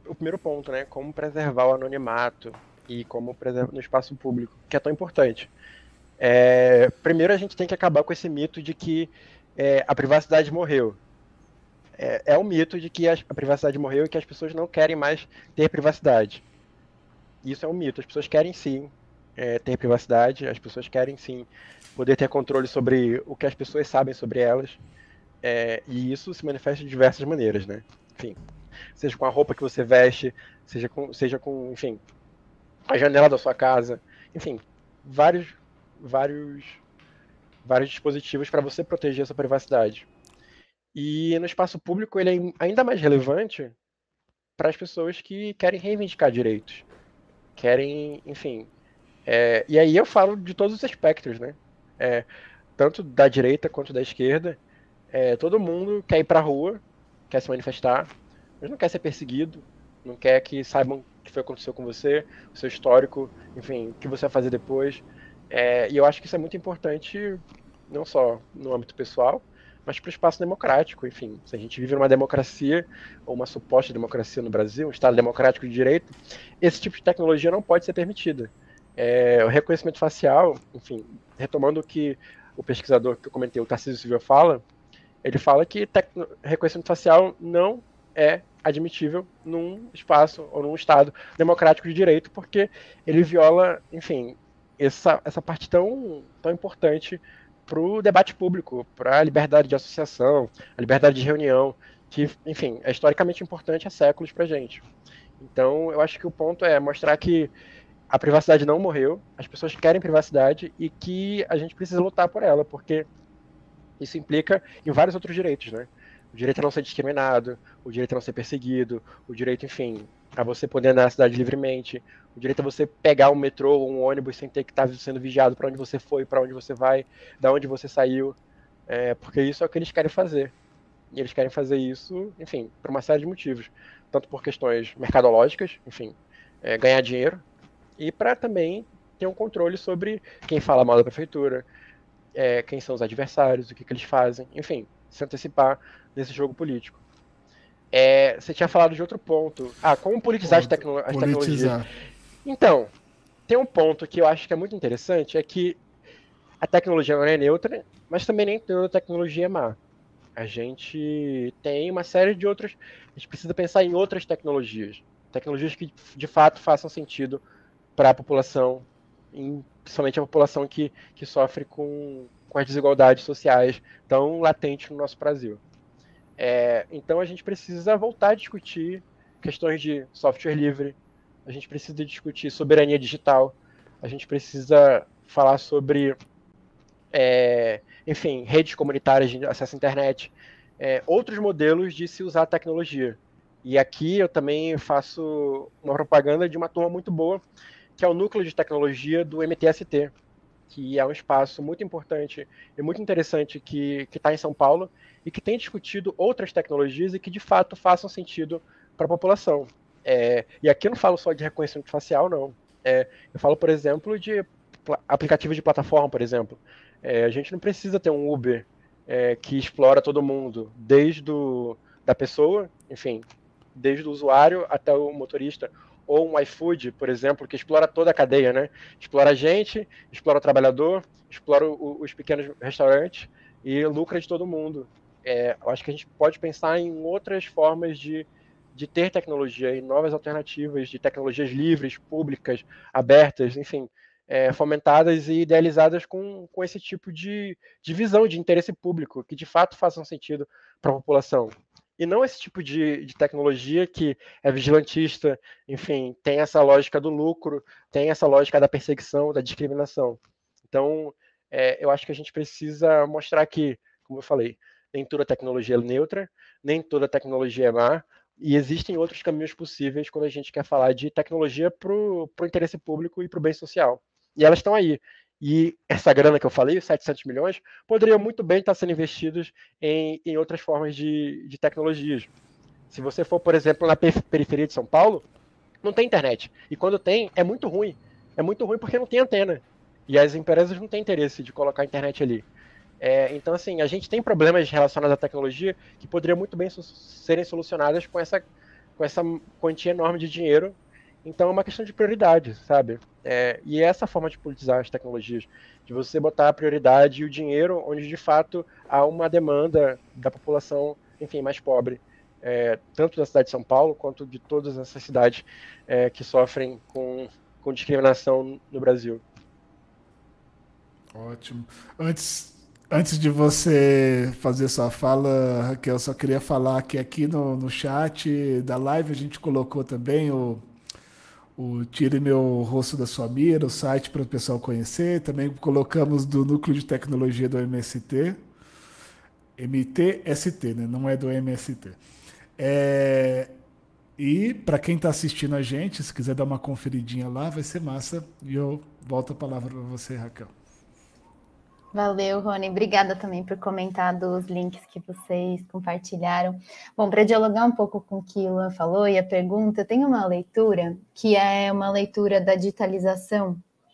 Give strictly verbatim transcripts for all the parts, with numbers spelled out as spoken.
o primeiro ponto, né? Como preservar o anonimato e como preservar no espaço público, que é tão importante. É, primeiro a gente tem que acabar com esse mito de que é, a privacidade morreu. É, é um mito de que a, a privacidade morreu e que as pessoas não querem mais ter privacidade. Isso é um mito. As pessoas querem sim é, ter privacidade, as pessoas querem sim poder ter controle sobre o que as pessoas sabem sobre elas. É, e isso se manifesta de diversas maneiras, né? Enfim, seja com a roupa que você veste, seja com, seja com, enfim, a janela da sua casa, enfim, vários, vários, vários dispositivos para você proteger a sua privacidade. E no espaço público ele é ainda mais relevante para as pessoas que querem reivindicar direitos, querem, enfim. É, e aí eu falo de todos os aspectos, né? É, tanto da direita quanto da esquerda. É, todo mundo quer ir para a rua, quer se manifestar, mas não quer ser perseguido, não quer que saibam o que foi que aconteceu com você, o seu histórico, enfim, o que você vai fazer depois. É, e eu acho que isso é muito importante, não só no âmbito pessoal, mas para o espaço democrático. Enfim, se a gente vive numa democracia, ou uma suposta democracia no Brasil, um Estado democrático de direito, esse tipo de tecnologia não pode ser permitida. É, o reconhecimento facial, enfim, retomando o que o pesquisador que eu comentei, o Tarcísio Silva, fala, ele fala que tecno... reconhecimento facial não é admitível num espaço ou num Estado democrático de direito, porque ele viola, enfim, essa, essa parte tão, tão importante para o debate público, para a liberdade de associação, a liberdade de reunião, que, enfim, é historicamente importante há séculos para a gente. Então, eu acho que o ponto é mostrar que a privacidade não morreu, as pessoas querem privacidade e que a gente precisa lutar por ela, porque isso implica em vários outros direitos, né? O direito a não ser discriminado, o direito a não ser perseguido, o direito, enfim, a você poder andar na cidade livremente, o direito a você pegar um metrô ou um ônibus sem ter que estar sendo vigiado para onde você foi, para onde você vai, da onde você saiu, é, porque isso é o que eles querem fazer. E eles querem fazer isso, enfim, por uma série de motivos. Tanto por questões mercadológicas, enfim, é, ganhar dinheiro, e para também ter um controle sobre quem fala mal da prefeitura, é, quem são os adversários, o que, que eles fazem, enfim, se antecipar nesse jogo político. É, você tinha falado de outro ponto. Ah, como politizar as, Pô, tecno as tecnologias. politizar. Então, tem um ponto que eu acho que é muito interessante, é que a tecnologia não é neutra, mas também nem toda tecnologia é má. A gente tem uma série de outras. A gente precisa pensar em outras tecnologias. Tecnologias que de fato façam sentido para a população, em, principalmente a população que, que sofre com, com as desigualdades sociais tão latentes no nosso Brasil. É, então a gente precisa voltar a discutir questões de software livre, a gente precisa discutir soberania digital, a gente precisa falar sobre, é, enfim, redes comunitárias de acesso à internet, é, outros modelos de se usar a tecnologia. E aqui eu também faço uma propaganda de uma turma muito boa, que é o núcleo de tecnologia do M T S T, que é um espaço muito importante e muito interessante que está em São Paulo e que tem discutido outras tecnologias e que de fato façam sentido para a população. É, e aqui eu não falo só de reconhecimento facial, não. É, eu falo, por exemplo, de aplicativos de plataforma, por exemplo. É, a gente não precisa ter um Uber é, que explora todo mundo, desde o, da pessoa, enfim, desde o usuário até o motorista, ou um iFood, por exemplo, que explora toda a cadeia, né? Explora a gente, explora o trabalhador, explora o, os pequenos restaurantes e lucra de todo mundo. É, eu acho que a gente pode pensar em outras formas de, de ter tecnologia e novas alternativas de tecnologias livres, públicas, abertas, enfim, é, fomentadas e idealizadas com, com esse tipo de, de visão, de interesse público, que de fato façam sentido para a população. E não esse tipo de, de tecnologia que é vigilantista, enfim, tem essa lógica do lucro, tem essa lógica da perseguição, da discriminação. Então, é, eu acho que a gente precisa mostrar que, como eu falei, nem toda tecnologia é neutra, nem toda tecnologia é má, e existem outros caminhos possíveis quando a gente quer falar de tecnologia para o interesse público e para o bem social. E elas estão aí. E essa grana que eu falei, os setecentos milhões, poderiam muito bem estar sendo investidos em, em outras formas de, de tecnologias. Se você for, por exemplo, na periferia de São Paulo, não tem internet. E quando tem, é muito ruim. É muito ruim porque não tem antena. E as empresas não têm interesse de colocar a internet ali. É, então, assim, a gente tem problemas relacionados à tecnologia que poderiam muito bem serem solucionadas com essa, com essa quantia enorme de dinheiro. Então é uma questão de prioridade, sabe? É, e é essa forma de politizar as tecnologias, de você botar a prioridade e o dinheiro onde de fato há uma demanda da população, enfim, mais pobre, é, tanto da cidade de São Paulo quanto de todas essas cidades é, que sofrem com, com discriminação no Brasil. Ótimo. Antes, antes de você fazer sua fala, Raquel, eu só queria falar que aqui no, no chat da live a gente colocou também o, o Tire Meu Rosto da Sua Mira, o site para o pessoal conhecer. Também colocamos do Núcleo de Tecnologia do M S T. M T S T, né? Não é do M S T. É, e para quem está assistindo a gente, se quiser dar uma conferidinha lá, vai ser massa. E eu volto a palavra para você, Raquel. Valeu, Rony. Obrigada também por comentar dos links que vocês compartilharam. Bom, para dialogar um pouco com o que o Luan falou e a pergunta, eu tenho uma leitura que é uma leitura da digitalização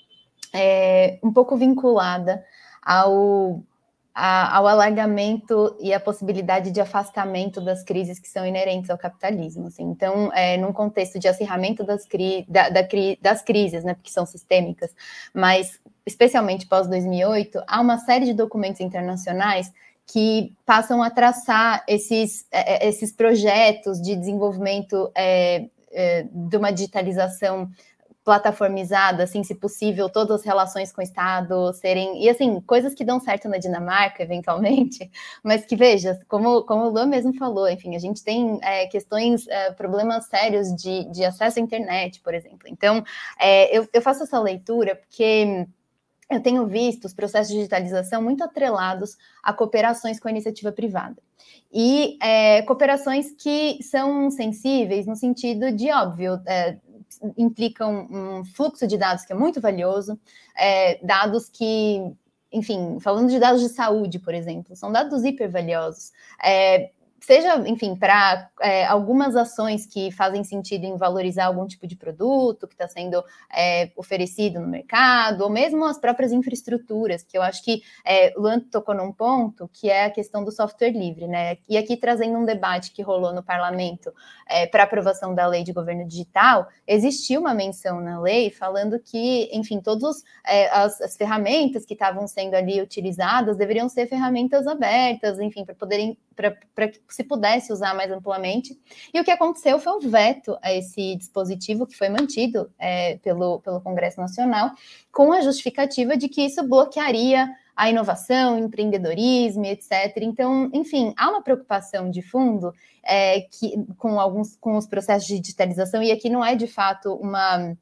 é, um pouco vinculada ao, a, ao alargamento e a possibilidade de afastamento das crises que são inerentes ao capitalismo. Assim. Então, é, num contexto de acirramento das, cri, da, da, das crises, né, porque são sistêmicas, mas especialmente pós dois mil e oito, há uma série de documentos internacionais que passam a traçar esses, esses projetos de desenvolvimento é, é, de uma digitalização plataformizada, assim, se possível, todas as relações com o Estado serem... E, assim, coisas que dão certo na Dinamarca, eventualmente, mas que, veja, como, como o Luan mesmo falou, enfim, a gente tem é, questões, é, problemas sérios de, de acesso à internet, por exemplo. Então, é, eu, eu faço essa leitura porque... eu tenho visto os processos de digitalização muito atrelados a cooperações com a iniciativa privada. E é, cooperações que são sensíveis no sentido de, óbvio, é, implicam um fluxo de dados que é muito valioso, é, dados que, enfim, falando de dados de saúde, por exemplo, são dados hiper valiosos, é, seja, enfim, para é, algumas ações que fazem sentido em valorizar algum tipo de produto que está sendo é, oferecido no mercado, ou mesmo as próprias infraestruturas, que eu acho que é, o Luan tocou num ponto, que é a questão do software livre, né? E aqui trazendo um debate que rolou no parlamento é, para aprovação da lei de governo digital, existiu uma menção na lei falando que, enfim, todas é, as, as ferramentas que estavam sendo ali utilizadas deveriam ser ferramentas abertas, enfim, para poderem para que se pudesse usar mais amplamente. E o que aconteceu foi um veto a esse dispositivo que foi mantido é, pelo, pelo Congresso Nacional, com a justificativa de que isso bloquearia a inovação, empreendedorismo, etcétera. Então, enfim, há uma preocupação de fundo é, que, com, alguns, com os processos de digitalização, e aqui não é de fato uma,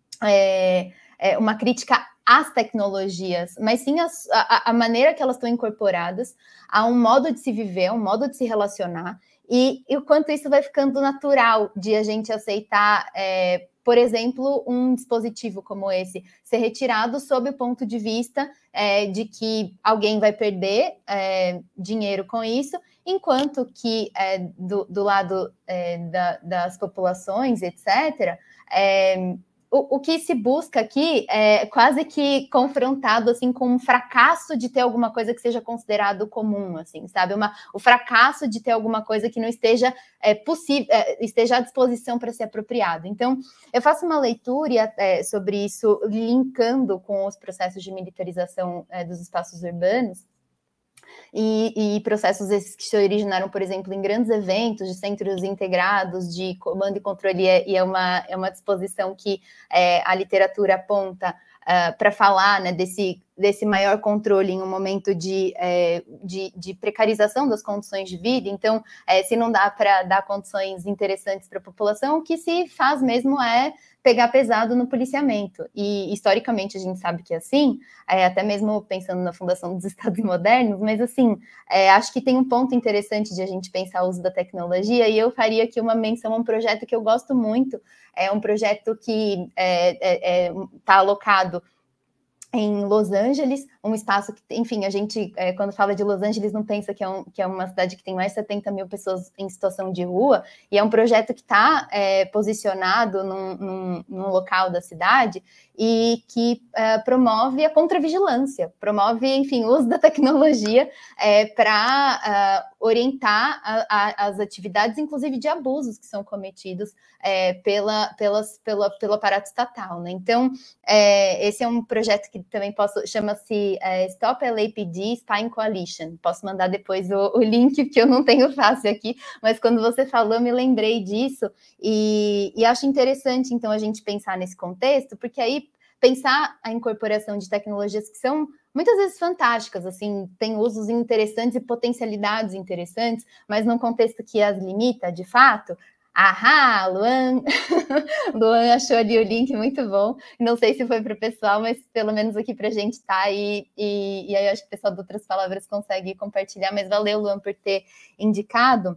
é, é uma crítica às tecnologias, mas sim as, a, a maneira que elas estão incorporadas a um modo de se viver, um modo de se relacionar, e, e o quanto isso vai ficando natural de a gente aceitar, é, por exemplo, um dispositivo como esse ser retirado sob o ponto de vista é, de que alguém vai perder é, dinheiro com isso, enquanto que é, do, do lado é, da, das populações, etcétera, é, O, o que se busca aqui é quase que confrontado assim com um fracasso de ter alguma coisa que seja considerado comum, assim, sabe? Uma, o fracasso de ter alguma coisa que não esteja é, possível, é, esteja à disposição para ser apropriado. Então, eu faço uma leitura é, sobre isso, linkando com os processos de militarização é, dos espaços urbanos. E, e processos esses que se originaram, por exemplo, em grandes eventos de centros integrados de comando e controle, e é uma, é uma disposição que é, a literatura aponta uh, para falar, né, desse, desse maior controle em um momento de, é, de, de precarização das condições de vida. Então, é, se não dá para dar condições interessantes para a população, o que se faz mesmo é pegar pesado no policiamento, e historicamente a gente sabe que é assim, é, até mesmo pensando na fundação dos Estados Modernos, mas assim, é, acho que tem um ponto interessante de a gente pensar o uso da tecnologia, e eu faria aqui uma menção a um projeto que eu gosto muito, é um projeto que está é, é, é, alocado em Los Angeles, um espaço que, enfim, a gente, é, quando fala de Los Angeles, não pensa que é, um, que é uma cidade que tem mais de setenta mil pessoas em situação de rua, e é um projeto que está é, posicionado num, num, num local da cidade, e que uh, promove a contravigilância, promove, enfim, o uso da tecnologia é, para uh, orientar a, a, as atividades, inclusive de abusos que são cometidos é, pela, pelas, pela, pelo aparato estatal, né? Então, é, esse é um projeto que também posso, chama-se é, Stop L A P D Spying Coalition. Posso mandar depois o, o link, que eu não tenho fácil aqui, mas quando você falou, eu me lembrei disso, e, e acho interessante, então, a gente pensar nesse contexto, porque aí pensar a incorporação de tecnologias que são muitas vezes fantásticas, assim, tem usos interessantes e potencialidades interessantes, mas num contexto que as limita, de fato. Ahá, Luan, Luan achou ali o link, muito bom. Não sei se foi para o pessoal, mas pelo menos aqui para a gente tá, e, e, e aí eu acho que o pessoal de Outras Palavras consegue compartilhar, mas valeu, Luan, por ter indicado.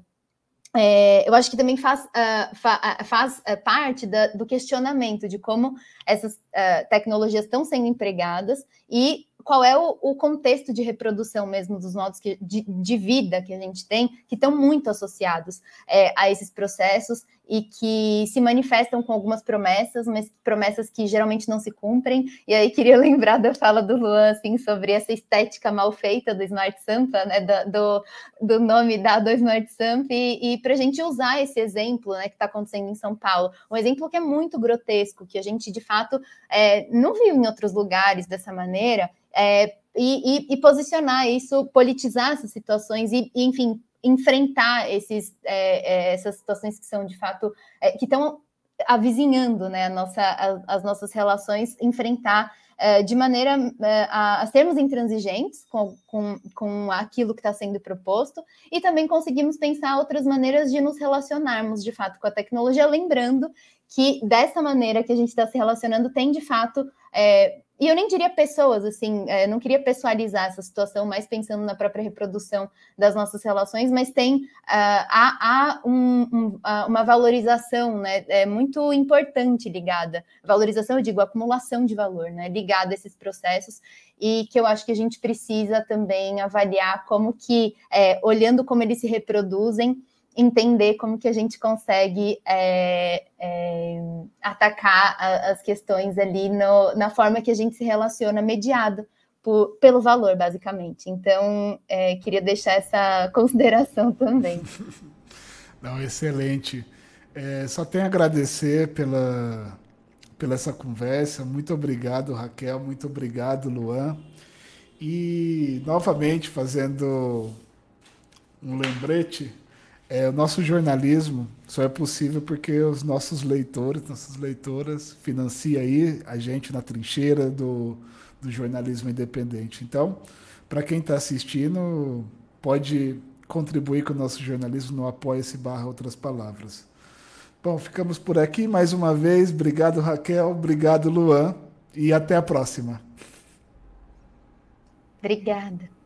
É, eu acho que também faz, uh, fa, uh, faz uh, parte da, do questionamento de como essas uh, tecnologias estão sendo empregadas e qual é o, o contexto de reprodução mesmo dos modos que, de, de vida que a gente tem, que estão muito associados é, a esses processos e que se manifestam com algumas promessas, mas promessas que geralmente não se cumprem. E aí queria lembrar da fala do Luan, assim, sobre essa estética mal feita do Smart Sampa, né, do, do nome dado ao Smart Sampa, e, e para a gente usar esse exemplo, né, que está acontecendo em São Paulo, um exemplo que é muito grotesco, que a gente, de fato, é, não viu em outros lugares dessa maneira, é, e, e, e posicionar isso, politizar essas situações e, e enfim, enfrentar esses, é, é, essas situações que são, de fato, é, que estão avizinhando, né, a nossa, a, as nossas relações, enfrentar é, de maneira é, a, a sermos intransigentes com, com, com aquilo que está sendo proposto, e também conseguimos pensar outras maneiras de nos relacionarmos, de fato, com a tecnologia, lembrando que dessa maneira que a gente está se relacionando tem, de fato, é, e eu nem diria pessoas, assim, é, não queria pessoalizar essa situação, mais pensando na própria reprodução das nossas relações, mas tem, uh, há, há um, um, uma valorização, né, é muito importante ligada, valorização, eu digo, acumulação de valor, né, ligada a esses processos, e que eu acho que a gente precisa também avaliar como que, é, olhando como eles se reproduzem, entender como que a gente consegue é, é, atacar a, as questões ali no, na forma que a gente se relaciona, mediado por, pelo valor, basicamente. Então, é, queria deixar essa consideração também. Não, excelente. É, só tenho a agradecer pela, pela essa conversa. Muito obrigado, Raquel. Muito obrigado, Luan. E, novamente, fazendo um lembrete, É, o nosso jornalismo só é possível porque os nossos leitores, nossas leitoras, financiam aí a gente na trincheira do, do jornalismo independente. Então, para quem está assistindo, pode contribuir com o nosso jornalismo no Apoia-se barra Outras Palavras. Bom, ficamos por aqui mais uma vez. Obrigado, Raquel. Obrigado, Luan. E até a próxima. Obrigada.